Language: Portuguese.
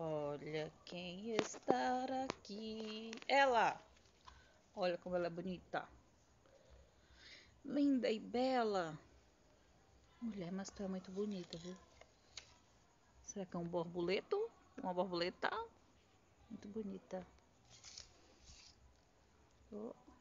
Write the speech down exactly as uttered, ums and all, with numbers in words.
Olha quem está aqui. Ela! Olha como ela é bonita. Linda e bela. Mulher, mas tu é muito bonita, viu? Será que é um borboleto? Uma borboleta? Muito bonita. Oh.